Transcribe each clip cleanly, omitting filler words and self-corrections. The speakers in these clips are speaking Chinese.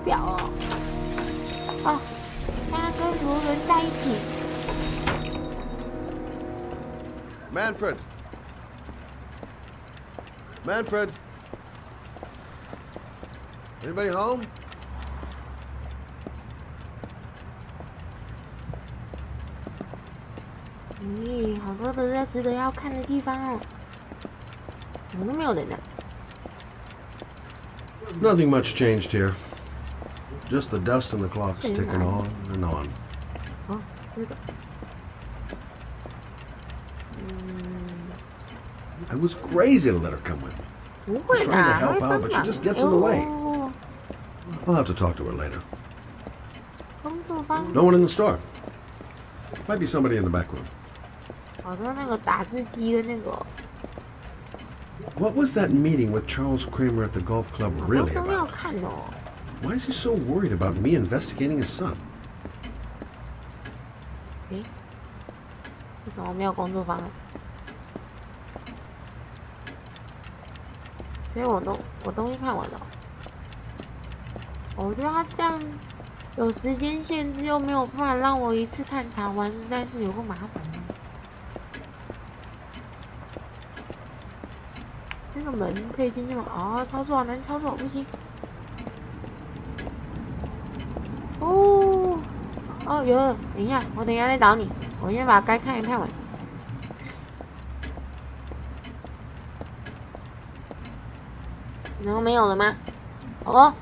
表哦。哦，他跟罗伦在一起。 Manfred. Manfred. Anybody home? 咦，好多的值得要看的地方哦，怎么都没有人呢？ Nothing much changed here. Just the dust and the clocks ticking on and on. 哦，这个， I was crazy to let her come with me. 不会的， Trying to 他 help 会 out, 帮 but she 忙。 just gets in the way. 哦， I'll have to talk to her later. 工作坊， No one in the store. Might be somebody in the back room. 好多那个打字机的那个， What was that meeting with Charles Kramer at the golf club 好多 really 都要 about? 看哦。 Why is he so worried about me investigating his son? 诶，为什么没有工作坊啊？所以我东西看完了。我觉得他这样有时间限制，又没有办法让我一次探查完，实在是有个麻烦的。这个门可以进去吗？啊，操作好难操作，不行。哦，哦有，等一下，我等一下再找你，我先把该看的看完。然后没有了吗？哦，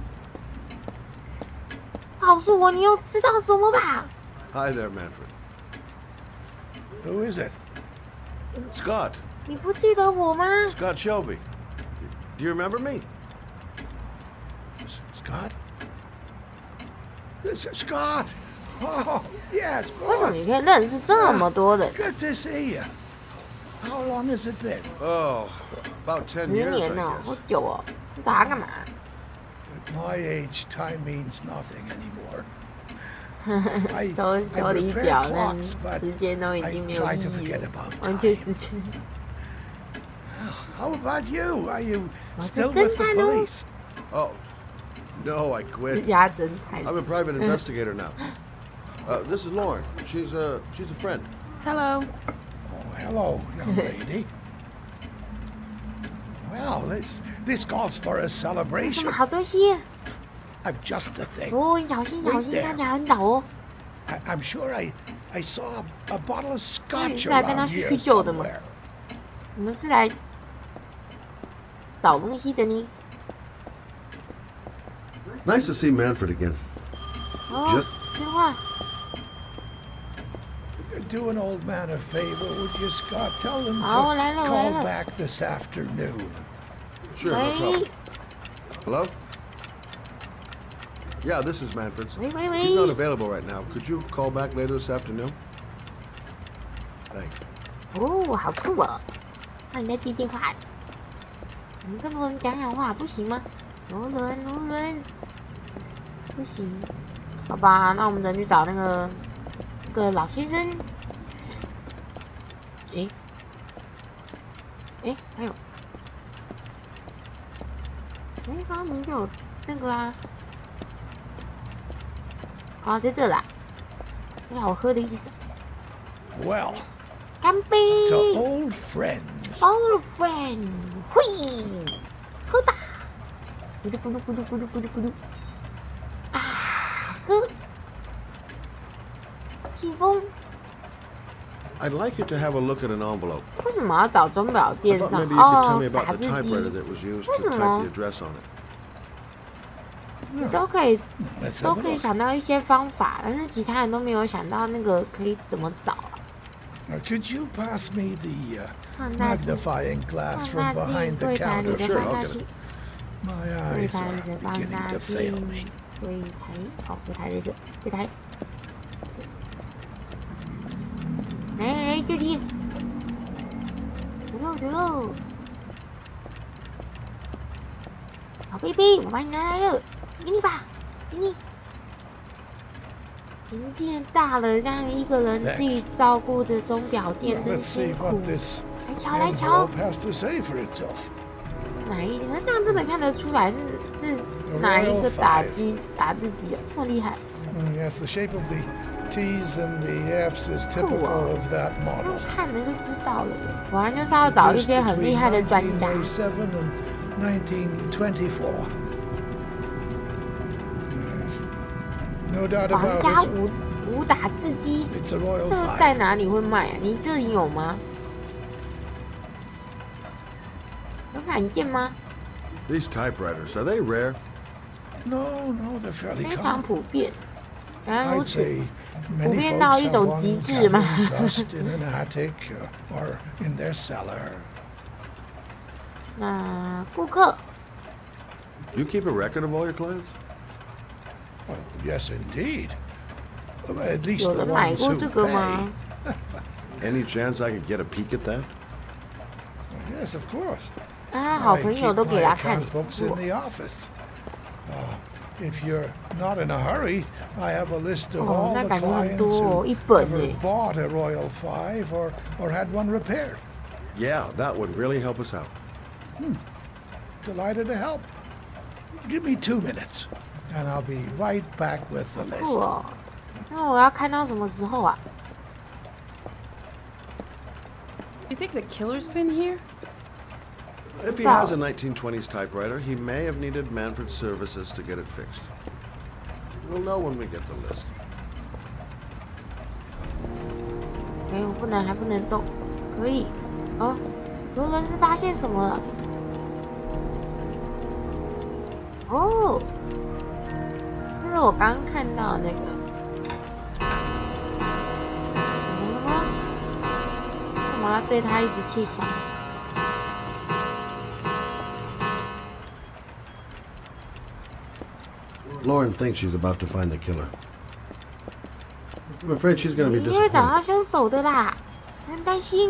告诉我你又知道什么吧？ Hi there, Manfred. Who is it? Scott. 你不记得我吗？ Scott Shelby. Do you remember me? Scott? Scott! Oh, yes, 为什么你 boss. 可以认识这么多人？ Good to see you. How long has it been? Oh, about 10 10 years, I 年呢，好 guess. 久哦。你打干嘛？ At my age, time means nothing anymore. 手里表，但 clocks, but 时间都已 I 经没有 try 意 to 义 forget 了， about 完全 time. 时间。 How about you? Are you 我是 still 侦 with the 探哦， police? Oh, no, I 私 quit. 家侦探。 I'm a private investigator now. This is Lauren. She's a friend. Hello. Oh, hello, young lady. Well, this calls for a 什么 celebration. 好东西？ I've just the thing. 哦，你小心小心， Wait there. 看起来很早哦。 I'm sure I saw a bottle of scotch 是来跟他 around 叙 here 旧的吗？ somewhere. 你们是来找东西的呢？ Nice to see Manfred again. 哦，电话。 Do an old man a favor, would you, Scott? Tell them to 好，我来了，我来 call 了。 back this afternoon. Sure, no 喂 problem. Hello? Yeah, this is Manfred's. 喂喂 He's not 喂， available right now. Could you call back later this afternoon? Thanks. 哦，好酷哦！那你在接电话？你们跟罗伦讲话不行吗？罗伦，不行。好吧，那我们等去找那个老先生。诶，还有，刚刚明明就有那个啊。啊，在这啦。最好喝的意思。 Well, 干杯 to old friends. ！Old friend，嘿，喝吧！咕噜咕噜咕噜咕噜咕噜咕噜。啊，喝。气风。 I'd like you to have a look at an envelope. 为什么要找钟表 I 店 thought 上？ maybe you could tell 哦 me， 打 about 字 the 机 typewriter that was used to 为什 type 么 the address on it. 都可以 Let's 都 have 可 a 以 look. 想到一些方法，但是其他人都没有想到那个可以怎么找啊？ Now, could you pass me the 放大镜， magnifying glass 放 from 大镜， behind the 柜台里 counter? 的 Sure, 放 I'll 大 get it. 镜， My 柜 eyes 台 are 里的放 beginning 大 to 镜 fail me.， 柜台，哦，柜台在这，柜台，来这里，走喽，好贝贝，我把你拿来了，给你吧，给你。年纪大了，让一个人自己照顾着钟表店 Now, 真 let's 辛 see 苦 what。this 来瞧，来瞧 envelope，has to say for itself. 哪一？那这样真的看得出来是哪一个打字机啊？这么厉害？ Yes, the shape of the T's and the F's is typical of that model. 看了就知道了，果然就是要找一些很厉害的专家。 1907 and 1924. No doubt 皇 about 家 it. 武打字机， It's a Royal 这个在 5. 哪里会卖啊？你这里有吗？有罕见吗？ These typewriters, are they rare? No, they're fairly 非常 common. 普遍。原来如 I'd 此， say 普 many 遍 folks 到一 have 种 one 极致嘛。 gathering dust in an attic or in their cellar. 那顾客 You keep a record of all your clients? Oh, yes, indeed. At least 有 the 人买 ones 过 who 这个吗 pay.？ Any chance I could get a peek at that? Yes, of course. 啊，好 I 朋友 keep 都给 my 他看 account books in 过。 the office. If you're not in a hurry, I have a list of 哦， all 那 the 感觉很 clients 多哦， who 一本 ever 耶。 bought a Royal 5 or had one repaired. Yeah, that would really help us out. Delighted to help. Give me 2 minutes, and I'll be right back with the 酷 list. 哦，那我要看到什么时候啊？ You think the killer's been here? If he has a 1920s typewriter, he may have needed Manfred's services to get it fixed. We'll know when we get the list. 没有，不能，还不能动，可以。哦，罗伦是发现什么了？哦，这是我刚刚看到的那个。怎么了吗？干嘛要对他一直窃笑？ Lauren thinks she's about to find the killer. I'm afraid she's going to be 你会找 disappointed. 到凶手的啦，不用担心。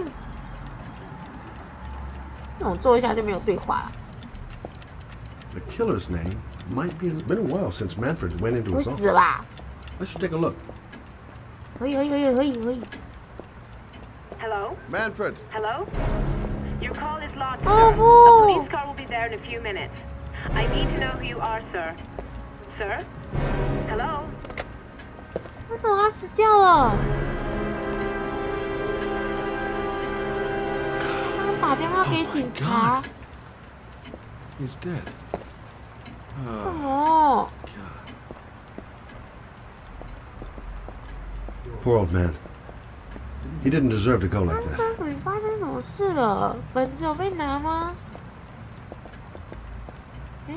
那我做一下就没有对话了。 The killer's name might be... It's been a while since Manfred went into 不 his 死 office. 啦， Let's take a look. 可以。 Hello? Manfred! Hello? Your call is logged, Oh, sir. boo. A police car will be there in a few minutes. I need to know who you are, sir. Sir? Hello? 为什么他死掉了？他打电话给警察， He's dead. 什么？ Poor old man. He didn't deserve to go like 刚 that. 刚水发生什么事了？本子有被拿吗？哎，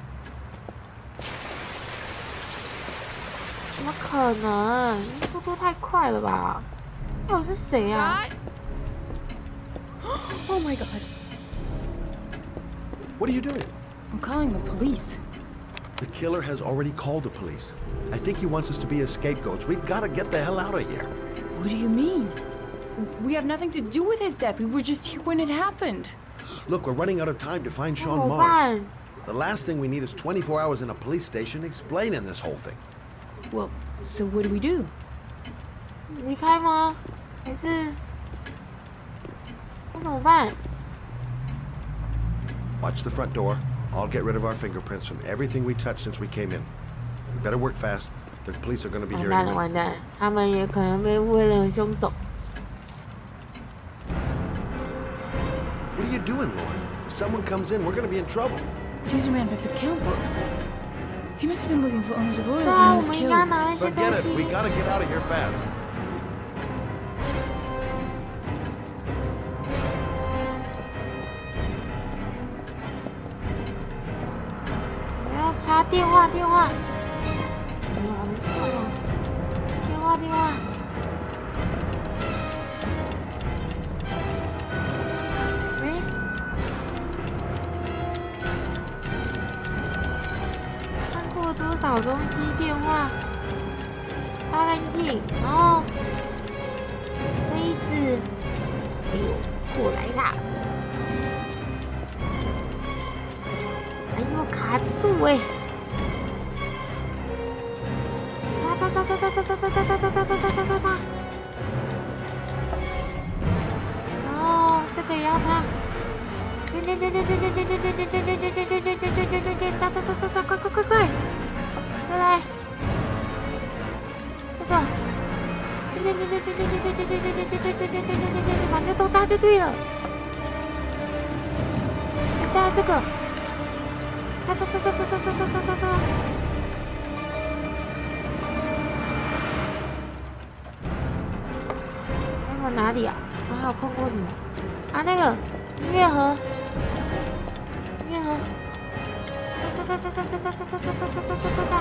怎么可能？速度太快了吧？到底是谁啊？ Oh my god. What are you doing? I'm calling the police. The killer has already called the police. I think he wants us to be his scapegoats. We've got to get the hell out of here. What do you mean? We have nothing to do with his death. We were just here when it happened. Look, we're running out of time to find 怎 Sean 么 Mars. 办？ The last thing we need is 24 hours in a police station explaining this whole thing. Well, so what do we do? 离开吗？还是那怎么办？ Watch the front door. I'll get rid of our fingerprints from everything we touched since we came in. We better work fast. The police are going to be 完 here 蛋 any 了， minute. 完蛋了！他们也可能被误认为凶手。 What are you doing, Lauren? If someone comes in, we're going to be in trouble. These are Manfred's account books. He must have been looking for owners of oils 对啊， when he 我 was 们应该 killed. 拿那些东 Forget it. We 西。 got to get out of here fast. 我要插电话，电话。电话。喂。看过多少东西？电话。擦干净，然后杯子。哎呦，过来啦！哎呦，卡住哎！哒！然后这个也要擦，先快！再来，这个，把这都搭就对了。搭这个，擦！还有哪里啊？我还有看过什么？啊，那个音乐盒，哒！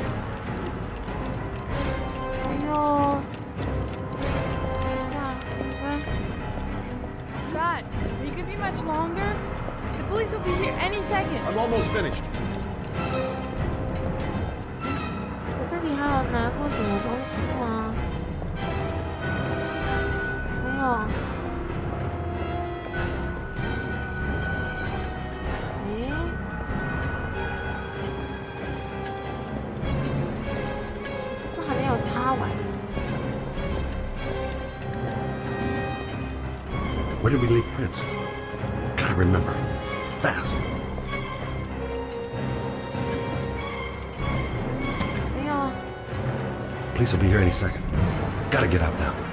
哎呦，这样， Scott, are you gonna be much longer? The police will be here any second. I'm almost finished. 我这里还有拿过什么东西吗？没有。诶？是不是还没有擦完？ Where did we leave Prince? Gotta remember. Fast. 没有。 Police will be here any second. Gotta get out now.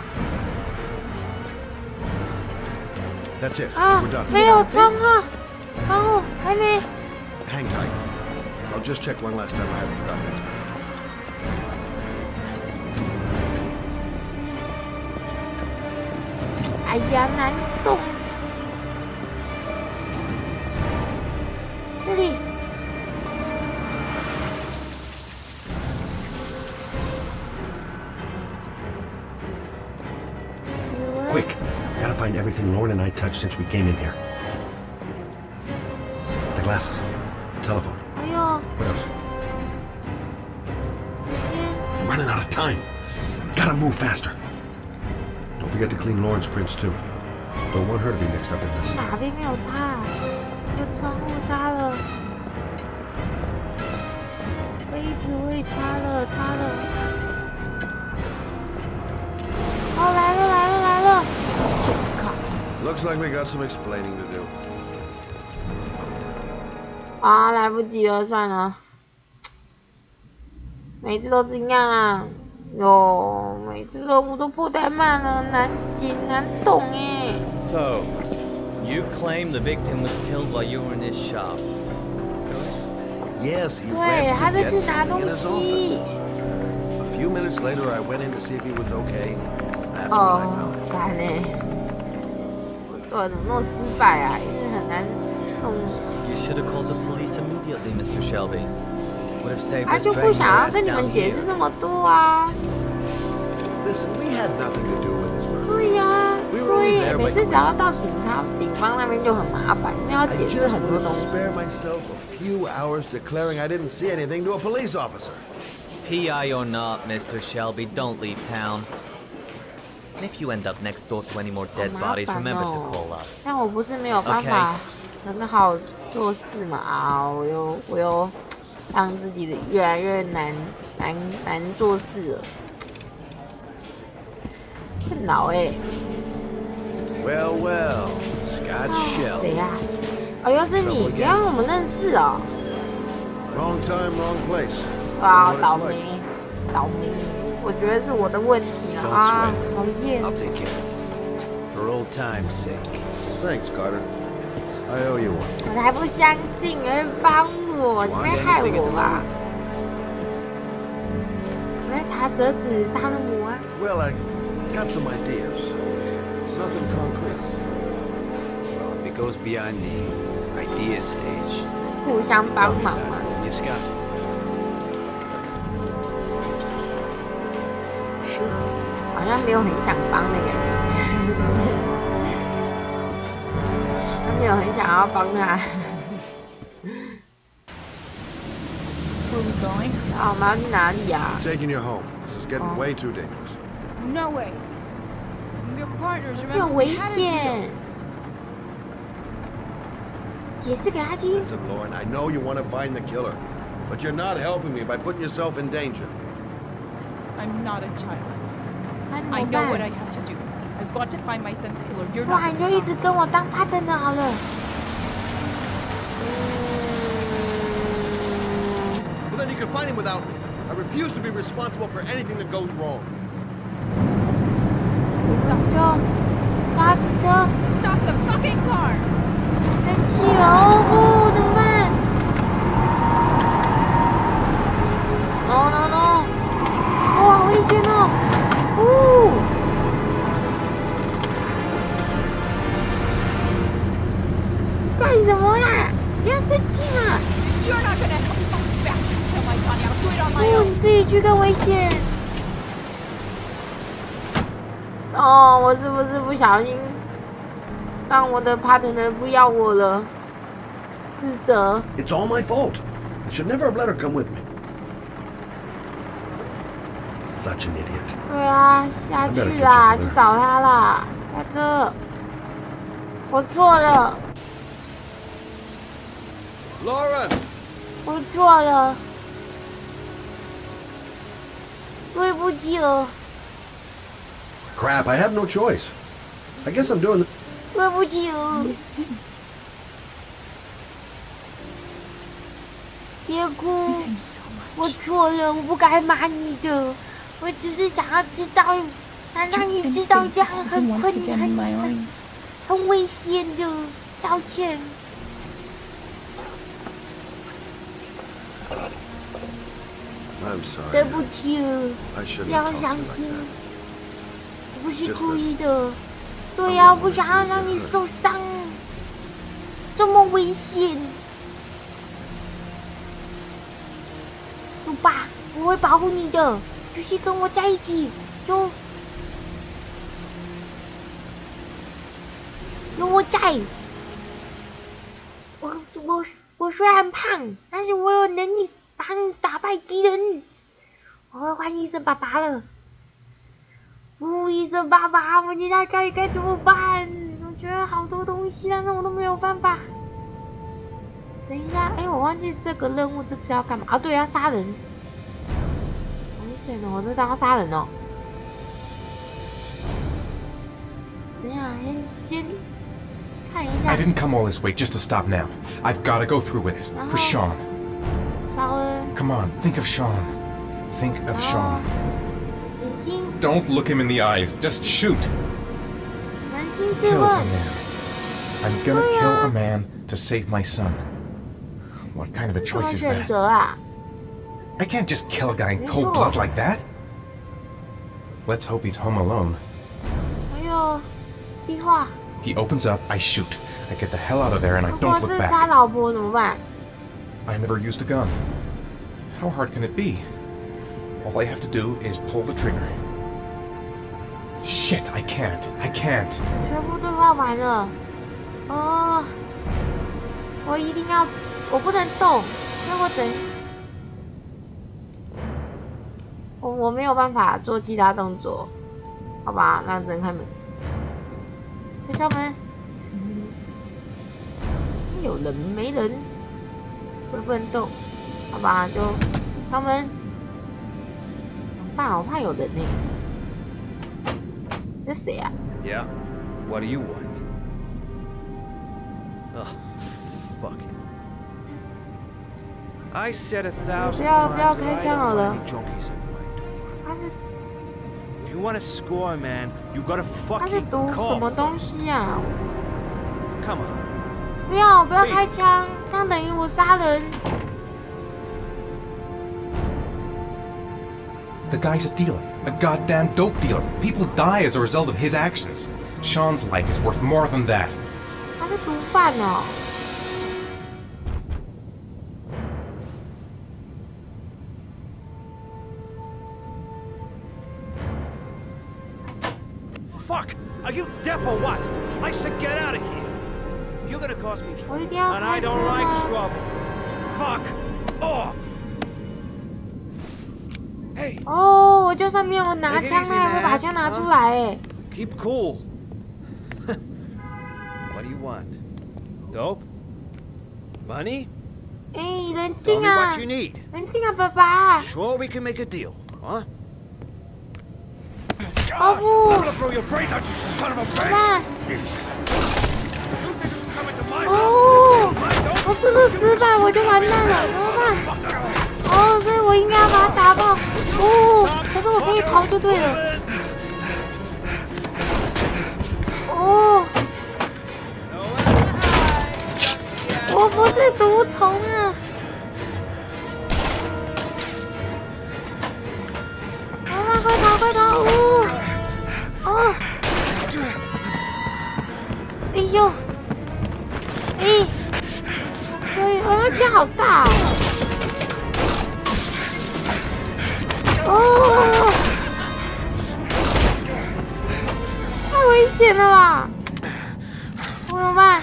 That's it. 啊 We're done. 没有窗户，窗户还没。 Hang tight. I'll just check one last time. I haven't forgotten. 哎呀，难动。这里。 Quick. Gotta find everything Lauren and I touched since we came in here. The glasses. The telephone. 还有 What else? 这些。 I'm running out of time. Gotta move faster. Don't forget to clean Lauren's prints too. Don't want her to be mixed up in this. 哪边没有擦？这个窗户擦了，杯子我也擦了，擦了。哦，来了 ！Shit, cops！ Looks like we got some explaining to do. 啊，来不及了，算了。每次都这样啊，哟，每次任务都破太慢了，难解难懂哎。 So, you claim the victim was killed while you were in his shop. Yes, he 对， ran 他 to 在 get 去拿 something 东 in his 西 office.。A few minutes later, I went in to see if he was okay. That's when I 哦 found him.， 干嘞！我做的怎么那么失败啊？一直很难弄。 You should have called the police immediately, Mr. Shelby. Would have saved 他 us 就不 dragging your 想要 ass 跟你 down 们解释 here. 那么多啊。 Listen, we had nothing to do with his murder. 对呀、 We were 所 only 以 there 每 by 次只要到 coincidence. 警方那边就很麻烦，因为要 I 解释 just 很多 wanted 东 to 西。 spare myself a few hours declaring I didn't see anything to a police officer. PI or not, Mr. Shelby, don't leave town. And if you end up next door to any more 好 dead 麻 bodies, 烦 remember to 哦 call us. 但我不是没有办法很好做事嘛啊！我又让自己的越来越难做事了，困扰哎。 Well, well, Scott 谁 Shelby. 呀？哦，又是你，原来我们认识哦。 Wrong time, wrong place. 哇， Know what 倒 it's 霉 like.， 倒霉！我觉得是我的问题了 Don't 啊 sweat， 讨厌。 I'll take care of it. For old time's sake. Thanks, Carter. I owe you one. 我才不相信你会帮我，你会害我吧？我在查折纸杀了我啊！ Well, I got some ideas. Nothing concrete. Well, if it goes beyond the idea stage, 互相 tell 帮 me 忙 about 嘛。 it, will you, Scott? 好像没有很想帮那个人，他没有很想要帮他。 Where are we going? 啊，我们要去哪里啊？ Taking you home. This is getting Oh. way too dangerous. No way. We're partners, 这 remember? 很 We 危 had a 险 deal.。 解释给他听。 Listen, Lauren, I know you want to find the killer, but you're not helping me by putting yourself in danger. I'm not a child. 那怎 I 么 know what 办 I？have to do. I've got to find my son's killer. You're 不然 not 你 gonna 就一 stop 直 me. 跟我当 partner 好了。 you can find him without me. I refuse to be responsible for anything that goes wrong. Stop 车！抓住车！ Stop the fucking car! 生气了哦不，怎么办 ？No no no！ 哦，好危险哦！呜！干什么啦？不要生气嘛！ You're not gonna help me fucking back kill my body. I'll do it on my 不， own. 你自己去更危险。哦，我是不是不小心让我的 partner 不要我了？自责。 It's all my fault. I should never have let her come with me. Such an idiot. 对啊，下去啦，去找他啦，下车。我错了， Lauren! 我错了，对不起了， Crap, I have no choice. I guess I'm doing... 对不起了。别哭， Miss him so much. 我错了，我不该骂你的，我只是想要知道，想让你知道这样很 Once 困 again in my 难、 arms. 很危险的，道歉。 I'm sorry. 对不起了， I shouldn't 不要 have talked 伤 to you like 心， that. 我不是故意的。对呀，我不想要让你受伤，这么危险。走吧，我会保护你的，继续跟我在一起，有我在。我虽然胖，但是我有能力把你打败敌人。我会换医生爸爸了。不，医生爸爸，我现在该怎么办？我觉得好多东西，但是我都没有办法。等一下，哎，我忘记这个任务这次要干嘛啊？对，要杀人。危险哦，我这当要杀人哦。等一下，先看一下。 I didn't come all this way just to stop now. I've got to go through with it. For Sean. 杀人。 Come on, think of Sean. Think of Sean. 眼睛， Don't look him in the eyes. Just shoot. 扪心自 Kill 问 a。man. I'm gonna kill a man to save my son. What kind of a 怎么 choice is 选 that? 择啊？ I can't just kill a guy in cold blood like that. Let's hope he's home alone. 还有计划， He opens up, I shoot. I get the hell out of there and I 如果 don't 是 look 他 back. 老婆怎么办？ I never used a gun. How hard can it be? All I have to do is pull the trigger. Shit, I can't. I can't. 全部对话完了。我一定要，我不能动，那我等，我没有办法做其他动作，好吧，那只能开门，敲门。有人没人？我不能动，好吧，就敲门。怎么办？我怕有人呢。这谁啊？ Yeah? What do you want? Oh, fuck it. I said 1,000 不要 times 开 that I 枪好 don't 了 want any junkies at my door. 他是 If you want to score, man, you gotta 他是 fucking 读什么 call 东 first. 西啊？ Come on. 不要开枪，这样等于我杀人。 The guy's a dealer. A goddamn dope dealer. People die as a result of his actions. Sean's life is worth more than that. 他是毒贩哦。 Fuck! Are you deaf or what? I said get out of here. You're gonna cause me 我 trouble, 一定要 and 开 I 车 don't like 啊！ trouble. Fuck off. Hey, 哦，我就算没有拿 Take it 枪， easy, 他也会把 man. 枪拿出来哎。 keep cool. What do you want? Dope? Money? 哎，冷 Tell 静 me 啊 what you，need. 冷静啊，爸爸。 Sure, we can make a deal, huh? 保护， I'm gonna blow your brains out, you son of a 怎么 bitch! 办？ You think you can come into my 哦 house? 我这个失败我就完蛋了，怎么办？ 哦，所以我应该要把他打爆。哦，可是我可以逃就对了。哦，我不是毒虫啊！妈妈，快逃快逃！哦，哦，哎呦，哎，对，哦，这好大哦！哦，太危险了吧！我怎么办？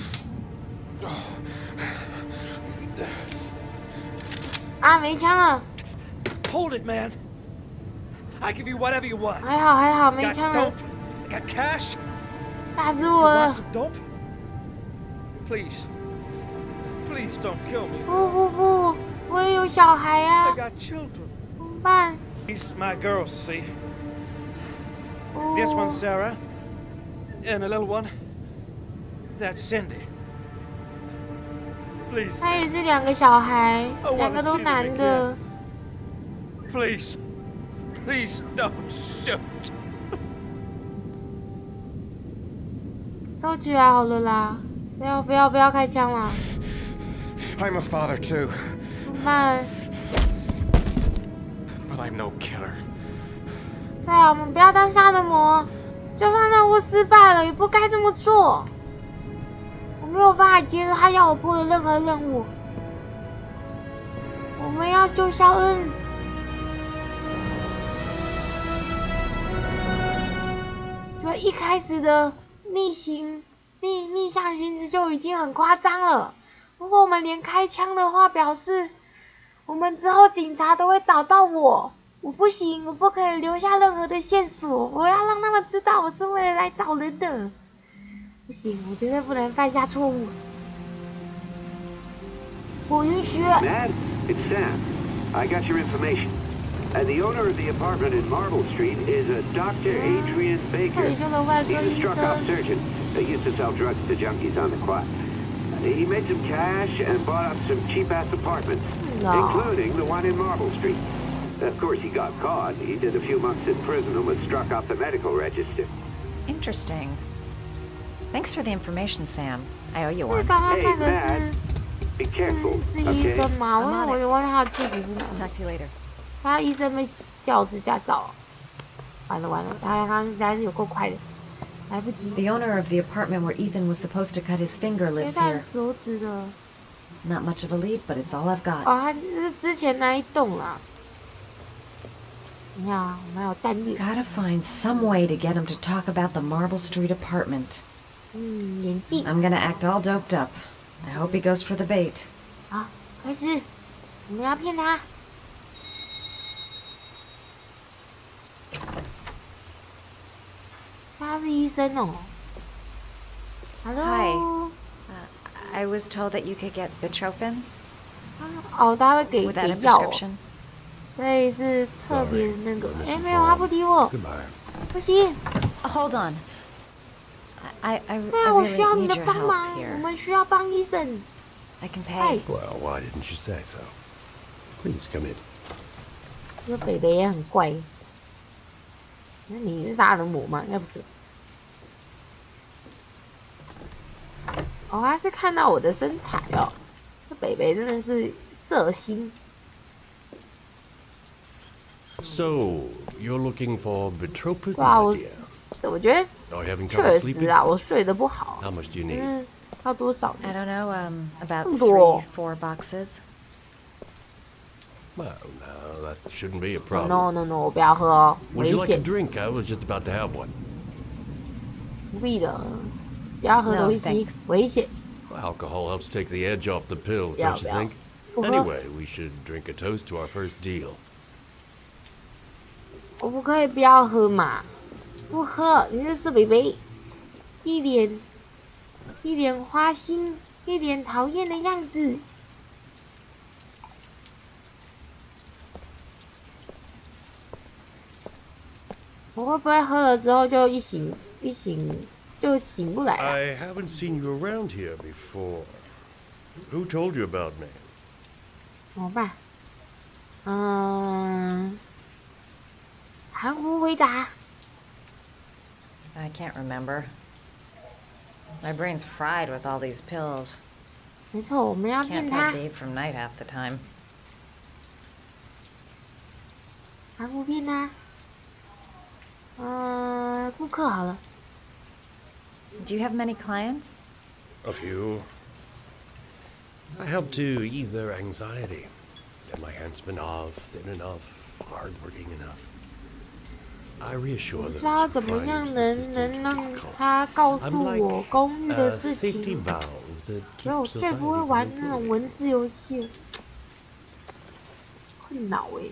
啊，没枪了。 Hold it, man. I give you whatever you want. 还好还好，没 Got 枪了 dope?，Got cash? 吓死 You 我 want 了！ some dope? Please. Please don't kill me. 不不不，我也有小孩 I 啊， got children. 怎么办？ These my girls, see? 哦 This one's Sarah. And a little one. That's Cindy. Please. 他也是2个小孩， I wanna 2个都 see them 男的。 Please. Please don't shoot. 收起来好了啦，不要开枪啦， I'm a father too, 怎么办？ but I'm no killer. 对啊，我们不要当杀人魔，就算任务失败了，也不该这么做。我没有办法接受他要我破的任何任务。我们要救肖恩。就一开始的逆向行驶就已经很夸张了。如果我们连开枪的话，表示我们之后警察都会找到我。我不行，我不可以留下任何的线索，我要让他们知道我是为了来找人的。不行，我绝对不能犯下错误。不允许。 Matt, it's Sam. I got your information. And the owner of the apartment in Marble Street is a Dr. Adrian Baker. 退休的外科 He's a 医 struck-off 生。 surgeon that used to sell drugs to junkies on the quad. He made some cash and bought up some cheap-ass apartments, No. including the one in Marble Street. Of course, he got caught. He did a few months in prison and was struck off the medical register. Interesting. Thanks for the information, Sam. I owe you 这 one. 刚刚 Hey, 看的 Matt, be 是 careful, 是医 okay? 生吗？我忘记他的戒指是哪 I'll 里。 talk to you later. 他医生被调职驾照。完了，他刚刚实在是有够快的，来不及。 The owner of the apartment where Ethan was supposed to cut his finger 切 lives 断 here. 手指的。 Not much of a lead, but it's all I've got. 哦，他是之前那一栋啦。你看啊，我们有战略。 Gotta find some way to get him to talk about the Marble Street apartment. 演技。 I'm gonna act all doped up. I hope he goes for the bait. 好，开始，我们要骗他。他是医生哦。Hello。 I was told that you could get Bitropin 哦，他会给 without a 药哦， prescription. 所以是特别的那个。哎，没有，他不理我。 Goodbye. 不行， Hold on. I 对啊，我需 really 要你 need 的 your 帮 help 忙，我 here. 们需要帮医生。 I can 嗨 pay.， Well, why didn't you say so? Please come in. 这个北北也很怪。那你是杀人魔吗？应该不是。哦，他是看到我的身材哦。这北北真的是色心。 So, you're looking for Bitropin, 对啊， my 我 dear? 我觉得 Are you having 确 trouble 实 sleeping? 啊，我睡得不好。 How much do you need? 嗯，要多少 I 呢？ don't know, about 这么多。 4 boxes. Well, no, that shouldn't be a ？No problem. no no，我不要喝哦， Would 危 you like a 险， drink? I was just about to have one. 不必的，不要喝 No, 东西 thanks， 危险。 Alcohol helps take the edge off the pills, Yeah, don't you yeah. think? 不喝， Anyway, we should drink a toast to our first deal. 我不可以不要喝嘛？不喝，你这是北北，一脸花心，一脸讨厌的样子。我会不会喝了之后就一醒就醒不来了？ I haven't seen you around here before. Who told you about me? 怎么办？ 含糊回答。 I can't remember. My brain's fried with all these pills. 没错，我们要 Can't 骗 tell 他， day from night half the time. 含糊骗他。顾客好了。 Do you have many clients? A few. I help to ease their anxiety. Get my handsman off, thin enough, hardworking enough. I reassure 不 them 知道 to 怎么 find 样 this 能 assistant 让 difficult. 他告 I'm 诉 like 我公寓 a 的事 safety 情。 valve that 所以我 keeps 最 society 不会 from 玩那种 improving. 文字游戏，困扰哎。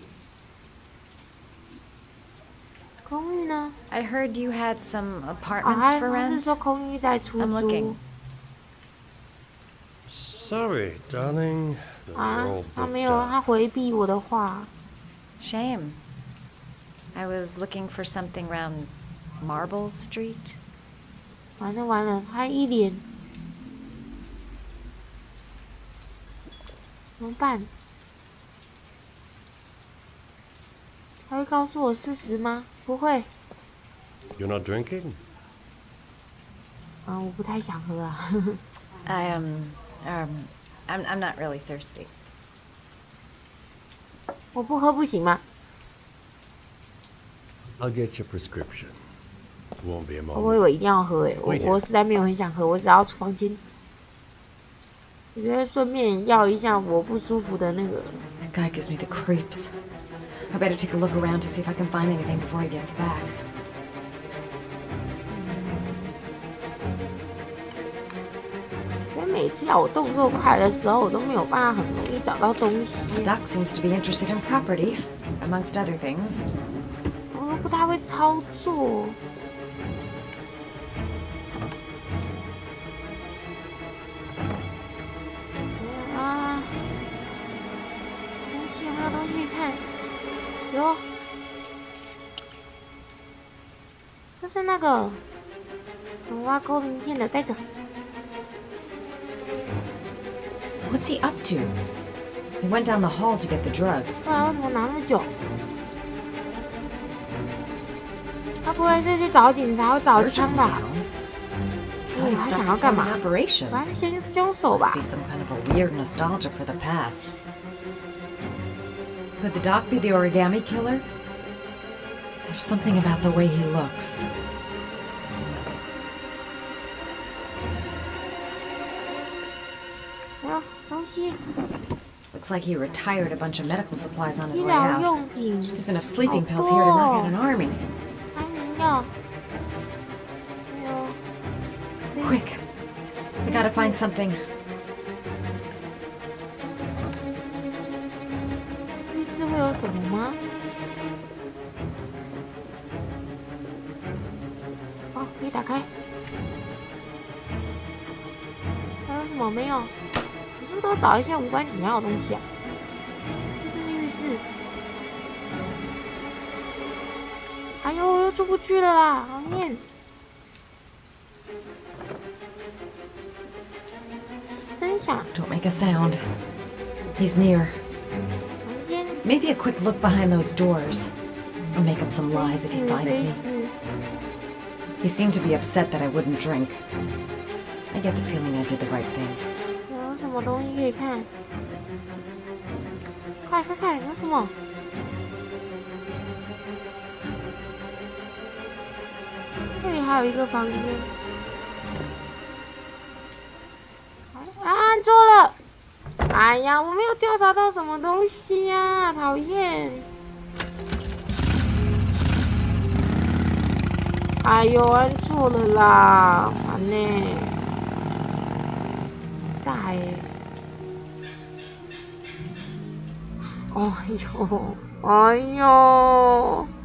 公寓呢？ I heard you had some 哦， apartments for 他是 rent. 说公寓在出 I'm 租 looking.。 Sorry, darling. Those are 啊 all， 他 booked 没有， up. 他回避我的话。 Shame. I was looking for something around Marble Street. 完了完了，他一脸，怎么办？他会告诉我事实吗？不会。 You're not drinking? 我不太想喝啊。 I'm not really thirsty. 我不喝不行吗？ I'll get your prescription. Won't be a 我以 moment. 为一定要喝诶，我实在没有很想喝，我只要出房间。我觉得顺便要一下我不舒服的那个。 That guy gives me the creeps. I better take a look around to see if I can find anything before he gets back. 因为每次要我动作快的时候，我都没有办法很容易找到东西。 Doc seems to be interested in property, amongst other things. 我又不太会操作。啊，东西有没有东西看？有，这是那个什么挖沟名片的，带走。 What's he up to? He went down the hall to get the drugs. 不然为什么拿那么久？他不会是去找警察或找 Searching 枪吧？ grounds. 他 Thought he 想 stopped 要干嘛？ performing 反 operations. 正先是凶手吧 Must be。some kind of a weird nostalgia for the past. Could the doc be the origami killer? There's something about the way he looks. 没有东西， Looks like he retired a bunch of medical supplies on his 医 way 疗 out. 用品， There's enough sleeping pills here to knock out an army. 安眠药。还有 Quick! I gotta find something. 浴室会有什么吗？哦，可以打开。还有什么没有？我是不是都找一些无关紧要的东西啊？这是浴室。哎呦，我又出不去了啦，好念。声响， Don't make a sound. He's near. 房间。 Maybe a quick look behind those doors. I'll make up some lies if he 杯 finds 子 me. He seemed to be upset that I wouldn't drink. I get the feeling I did the right thing. 有什么东西可以看？快快看，有什么？这里还有一个房间。啊，按错了！哎呀，我没有调查到什么东西呀、讨厌！哎呦，按错了啦，烦呢、在哎呦，哎呦！